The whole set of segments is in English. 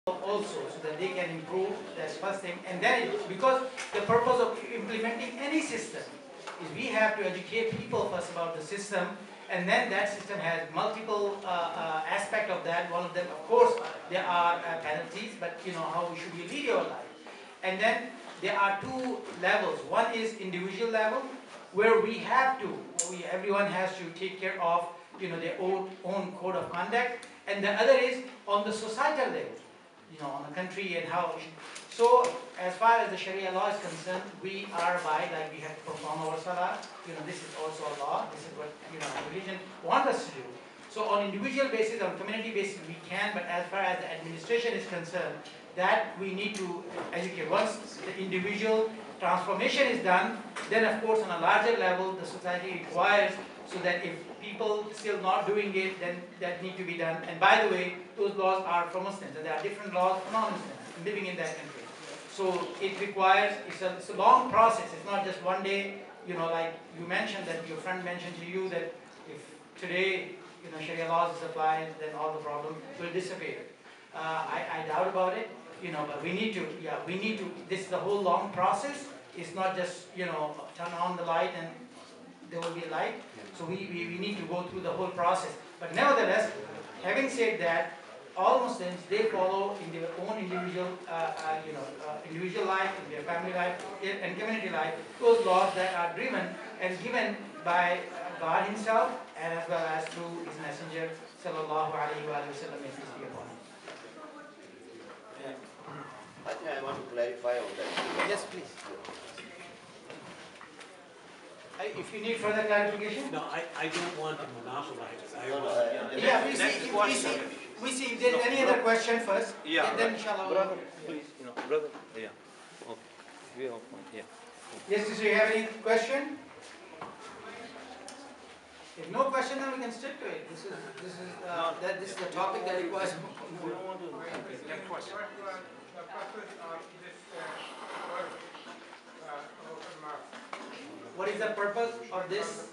also, so that they can improve. That's first thing. And then because the purpose of implementing any system is we have to educate people first about the system, and then that system has multiple aspects of that. One of them, of course, there are penalties, but how should you lead your life? And then there are two levels. One is individual level, where we have to, everyone has to take care of their own code of conduct, and the other is on the societal level, on the country and how. So as far as the Sharia law is concerned, we are by, like, we have to perform our salah. This is also a law. This is what religion wants us to do. So on individual basis, on community basis, we can. But as far as the administration is concerned, that we need to educate. Once the individual transformation is done, then of course on a larger level, the society requires, so that if people still not doing it, then that need to be done. And by the way, those laws are for Muslims, and there are different laws for non-Muslims living in that country. So it requires, it's a long process. It's not just one day, like you mentioned, that your friend mentioned to you that if today, Sharia laws is applied, then all the problem will disappear. I doubt about it, but we need to, this is the whole long process. It's not just, turn on the light and there will be a light. So we need to go through the whole process. But nevertheless, having said that, all Muslims, they follow in their own individual, individual life, in their family life, and community life, those laws that are driven and given by God Himself, and as well as through His Messenger, sallallahu alaihi wasallam, may peace be upon him. I think I want to clarify on that. Yes, please. If you need further clarification. No, I don't want to monopolize. Yeah, we see if there's any other question first. Yeah. And then inshallah. Brother, please, brother. Yeah. Okay. We have one. Yeah. Yes, so you have any question? If no question, then we can stick to it. This is the topic that requires more. Next question. What is the purpose of this?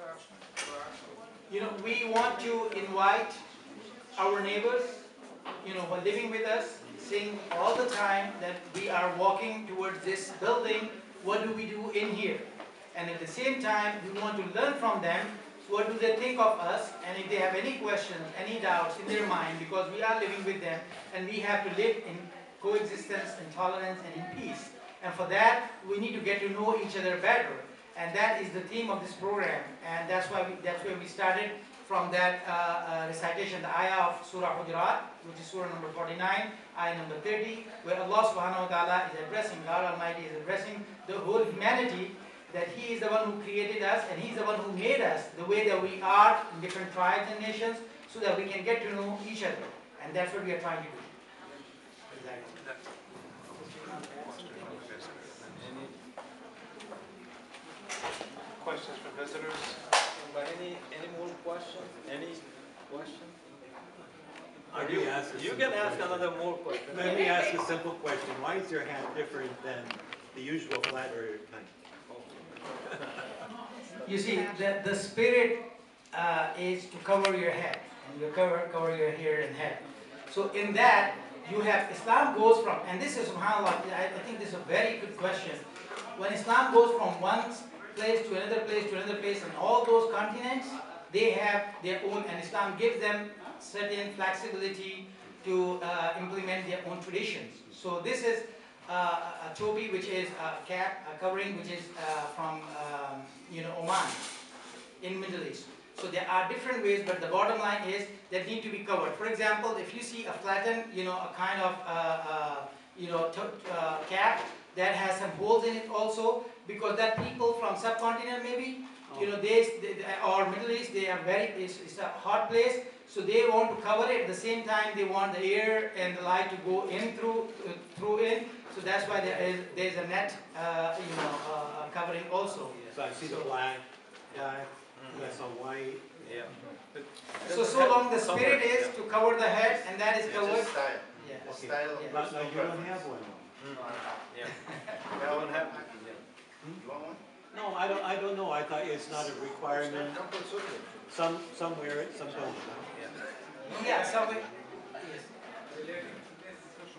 We want to invite our neighbors, who are living with us, saying all the time that we are walking towards this building. What do we do in here? And at the same time, we want to learn from them. What do they think of us? And if they have any questions, any doubts in their mind, because we are living with them, and we have to live in coexistence, in tolerance, and in peace. And for that, we need to get to know each other better. And that is the theme of this program. And that's where we started from that recitation, the ayah of Surah Hujurat, which is Surah number 49, ayah number 30, where Allah subhanahu wa ta'ala is addressing, God Almighty is addressing the whole humanity, that He is the one who created us, and He's the one who made us the way that we are in different tribes and nations, so that we can get to know each other. And that's what we are trying to do. Questions for visitors? Any more questions? Any question? You can ask another more question. Let me ask a simple question. Why is your hat different than the usual flat earth type? You see, the spirit is to cover your head, and you cover your hair and head. So in that, you have, Islam goes from, and this is subhanAllah, I think this is a very good question. When Islam goes from one place to another place to another place, and all those continents, they have their own, and Islam gives them certain flexibility to implement their own traditions. So this is a topi, which is a cap, a covering, which is from Oman in Middle East. So there are different ways, but the bottom line is that need to be covered. For example, if you see a flattened, a kind of cap that has some holes in it also, because that people from subcontinent maybe, or Middle East, they are it's a hot place, so they want to cover it. At the same time, they want the air and the light to go in through in. So that's why there's a net, covering also. So I see the black, that's a white. Yeah. So long the spirit is to cover the head, and that is covered. Style. Yeah. The style. But no, you don't have one. Yeah. That one happened. You want one? No, I don't know. I thought it's not a requirement. Some wear it, some don't. Yeah, somewhere.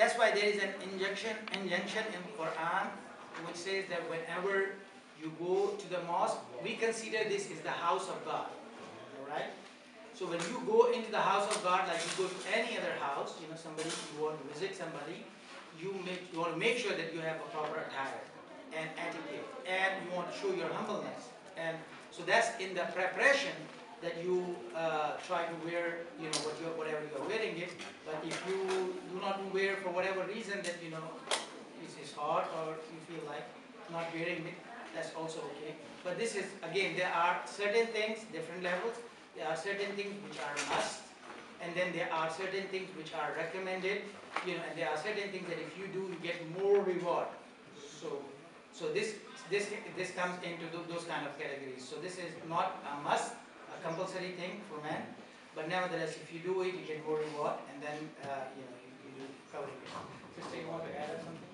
that's why there is an injunction in Quran which says that whenever you go to the mosque, we consider this is the house of God. Alright? So when you go into the house of God, like you go to any other house, somebody, you want to visit somebody, you want to make sure that you have a proper attire and etiquette, and you want to show your humbleness. And so that's in the preparation that you try to wear, whatever you're wearing it. But if you do not wear for whatever reason that it's hot or you feel like not wearing it, that's also okay. But this is, again, there are certain things, different levels. There are certain things which are must, and then there are certain things which are recommended, and there are certain things that if you do, you get more reward. So this comes into those kind of categories. So this is not a must, a compulsory thing for men, but nevertheless, if you do it, you get more reward, and then you do cover it. Sister, you want to add something?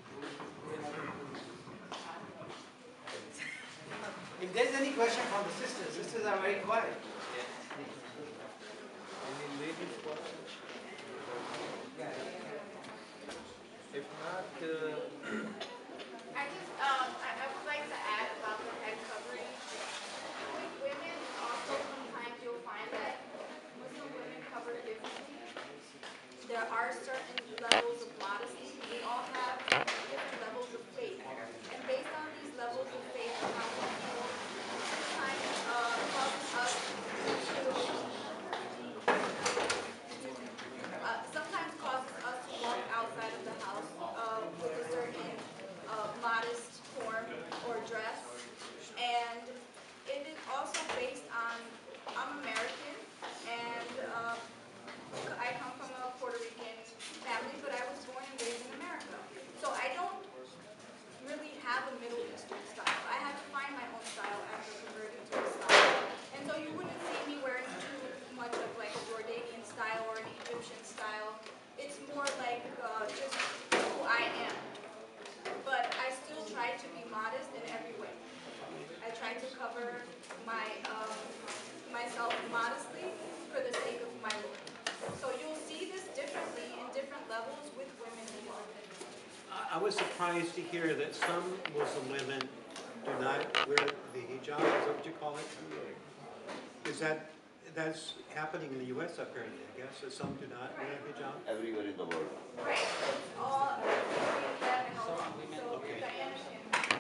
If there's any question from the sisters are very quiet. Any ladies question? If not, I would like to add about the head covering. With women, also sometimes you'll find that Muslim women cover differently. There are certain levels of modesty. We all have different levels of faith. And based on these levels of faith and how we feel, sometimes causes us to walk outside of the house with a certain modest form or dress. And it is also based on, I'm American, and I come from a Puerto Rican family, but I was born and raised in America. So I don't really have a Middle Eastern style. I had to find my own style after converting to Islam. And so you wouldn't see me wearing too much of like a Jordanian style or an Egyptian style. It's more like just who I am. But I still try to be modest in every way. I try to cover myself modestly for the sake of my Lord. So you'll see this differently in different levels with women and men. I was surprised to hear that some Muslim women do not wear the hijab, is that what you call it? That's happening in the U.S. apparently, I guess, that some do not wear hijab? Everywhere in the world. Right. It's all so Diana can.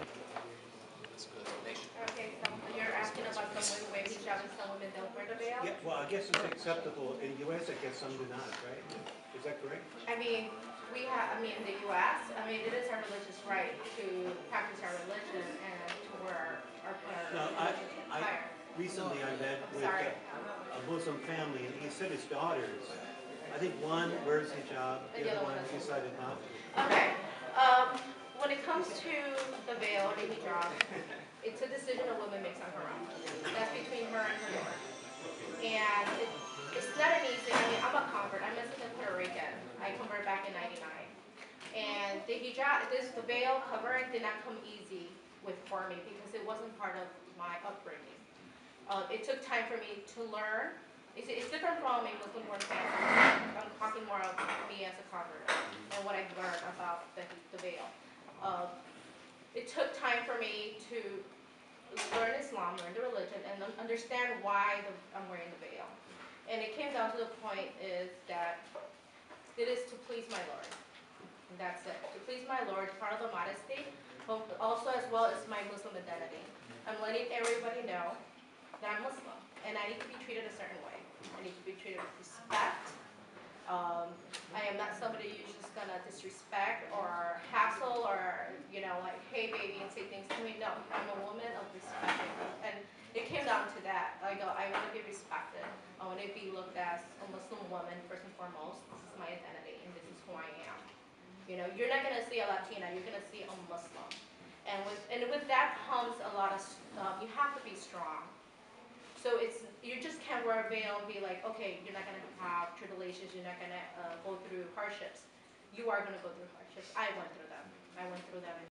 Okay, so you're asking about someone wearing hijab and some women don't wear the veil? Yeah, well, I guess it's acceptable. In the U.S., I guess some do not, right? Is that correct? I mean, in the U.S., it is our religious right to practice our religion and to wear our No, religious attire. Recently I met with Sorry. a Muslim family, and he said his daughters, I think one wears hijab, the other one decided not to. Okay. When it comes to the veil or the hijab, it's a decision a woman makes on her own. That's between her and her Lord. And it's not an easy, I'm a convert. I'm Mexican Puerto Rican. I converted back in '99. And the hijab, the veil covering did not come easy for me because it wasn't part of my upbringing. It took time for me to learn. It's different from a Muslim-born family. I'm talking more of me as a convert and what I've learned about the veil. It took time for me to learn Islam, learn the religion, and understand why I'm wearing the veil. And it came down to the point is that it is to please my Lord. And that's it. To please my Lord, part of the modesty, but also as well as my Muslim identity. I'm letting everybody know that I'm Muslim, and I need to be treated a certain way. I need to be treated with respect. I am not somebody who's just gonna disrespect or hassle or, like, hey baby, and say things to me. No, I'm a woman of respect. And it came down to that. I want to be respected. I want to be looked as a Muslim woman, first and foremost. This is my identity, and this is who I am. You're not gonna see a Latina, you're gonna see a Muslim. And with that comes a lot of, you have to be strong. So you just can't wear a veil and be like, okay, you're not going to have tribulations, you're not going to go through hardships. You are going to go through hardships. I went through them.